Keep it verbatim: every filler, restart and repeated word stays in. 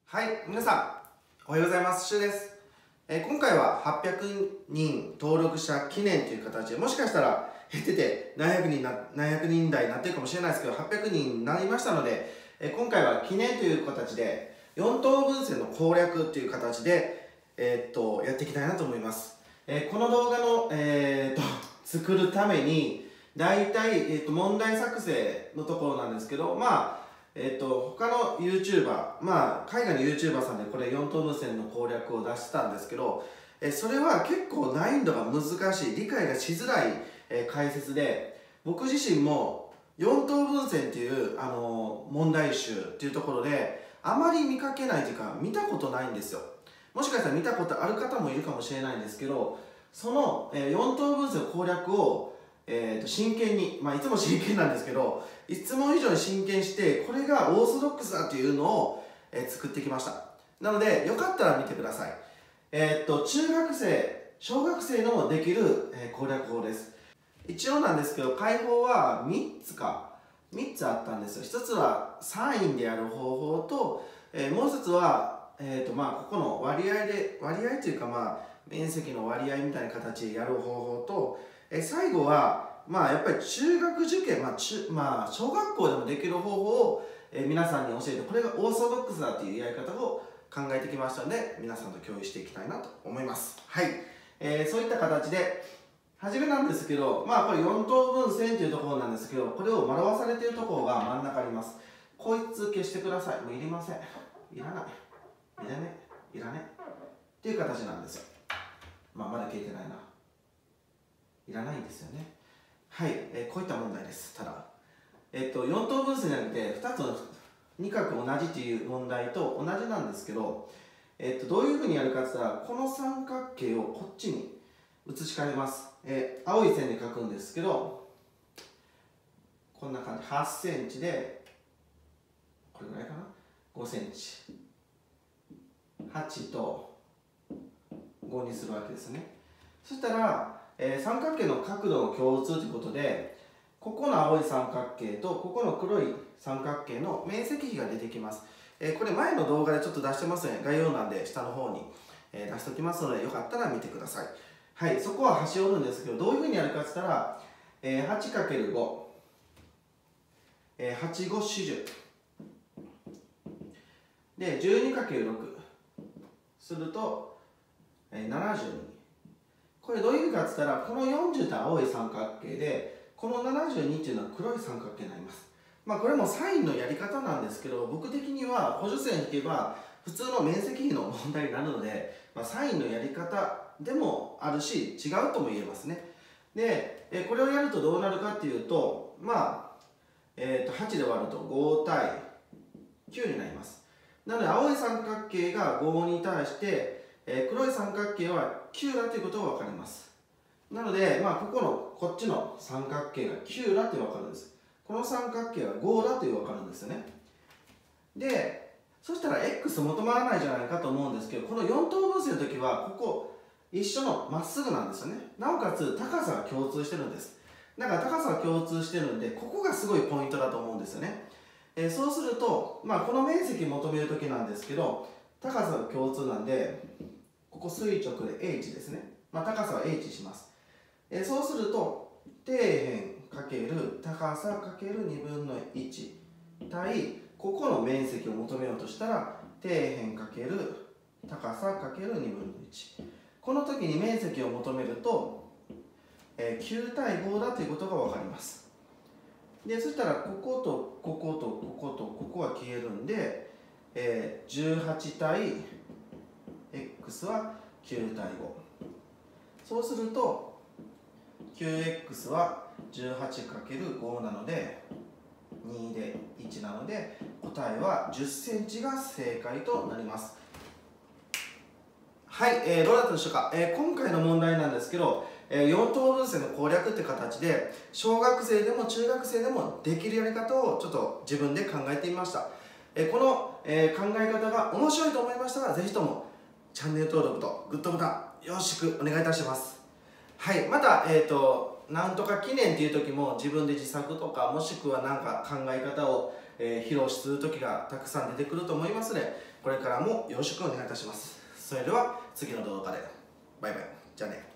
はい、皆さんおはようございます。しゅうです。えー、今回ははっぴゃくにん登録者記念という形で、もしかしたら減ってて何百人な何百人台になってるかもしれないですけど、はっぴゃくにんになりましたので、えー、今回は記念という形でよん等分線の攻略という形で、えー、っとやっていきたいなと思います。えー、この動画の、えー、っと作るためにだいたい、えー、っと問題作成のところなんですけど、まあえっと、他の YouTuber、まあ、海外の YouTuber さんでこれよん等分線の攻略を出したんですけど、えそれは結構難易度が難しい、理解がしづらい、え解説で、僕自身もよん等分線っていう、あの問題集っていうところで、あまり見かけないというか、見たことないんですよ。もしかしたら見たことある方もいるかもしれないんですけど、そのよん等分線攻略をえー、と真剣に、まあ、いつも真剣なんですけど、いつも以上に真剣して、これがオーソドックスだというのを、えー、作ってきました。なので、よかったら見てください。えっ、ー、と、中学生、小学生でもできる、えー、攻略法です。一応なんですけど、解法はみっつか、みっつあったんですよ。ひとつはサインでやる方法と、えー、もうひとつは、えーとまあ、ここの割合で、割合というか、まあ、面積の割合みたいな形でやる方法と、え最後は、まあ、やっぱり中学受験、まあ中まあ、小学校でもできる方法を、え皆さんに教えて、これがオーソドックスだというやり方を考えてきましたので、皆さんと共有していきたいなと思います。はい。えー、そういった形で、初めなんですけど、まあこれよん等分線というところなんですけど、これを丸わされているところが真ん中にあります。こいつ消してください。もういりません。いらない。いらね。いらね。っていう形なんですよ。まあまだ消えてないな。いらないんですよね。はい、えー、こういった問題です。ただ、えっと、よん等分線じゃなくて、ふたつのに角同じという問題と同じなんですけど、えっと、どういうふうにやるかって言ったら、この三角形をこっちに移し替えます。えー、青い線で書くんですけど、こんな感じ、はちセンチで、これぐらいかな、ごセンチ。はちとごにするわけですね。そしたら、えー、三角形の角度の共通ということで、ここの青い三角形とここの黒い三角形の面積比が出てきます。えー、これ前の動画でちょっと出してますね。概要欄で下の方に、えー、出しておきますので、よかったら見てください。はい、そこは端折るんですけど、どういうふうにやるかって言ったら、えー、はちかけるご、えー、はちごよんじゅうで じゅうにかけるろく すると、えー、ななじゅうに。これどういう意味かって言ったら、このよんじゅうって青い三角形で、このななじゅうにっていうのは黒い三角形になります。まあこれもサインのやり方なんですけど、僕的には補助線引けば普通の面積比の問題になるので、まあ、サインのやり方でもあるし、違うとも言えますね。で、これをやるとどうなるかっていうと、まあ、えー、とはちで割るとご対きゅうになります。なので青い三角形がごに対して、えー、黒い三角形はきゅうだということが分かります。なので、まあ、ここのこっちの三角形がきゅうだと分かるんです。この三角形はごだという分かるんですよね。で、そしたら x 求まらないじゃないかと思うんですけど、このよん等分線の時はここ一緒のまっすぐなんですよね。なおかつ高さが共通してるんです。だから高さが共通してるんで、ここがすごいポイントだと思うんですよね。えー、そうすると、まあ、この面積求める時なんですけど、高さが共通なんで、ここ垂直で h ですね。まあ、高さは h します。えー、そうすると、底辺かける高さかけるにぶんのいち対、ここの面積を求めようとしたら、底辺かける高さかけるにぶんのいち。この時に面積を求めると、えー、きゅう対ごだということが分かります。で、そしたら、こことこことこことここは消えるんで、えー、じゅうはち対 x はきゅう対ご。そうすると きゅうエックス は じゅうはちかけるご なのでにでいちなので、答えはじゅっセンチが正解となります。はい、えー、どうだったでしょうか。えー、今回の問題なんですけど、えー、よん等分線の攻略って形で小学生でも中学生でもできるやり方をちょっと自分で考えてみました。えー、この、えー、考え方が面白いと思いましたら、ぜひともチャンネル登録とグッドボタンよろしくお願いいたします。はい、また、えーと、なんとか記念っていう時も自分で自作とか、もしくは何か考え方を、えー、披露する時がたくさん出てくると思いますので、 これからもよろしくお願いいたします。それでは次の動画でバイバイ。じゃあね。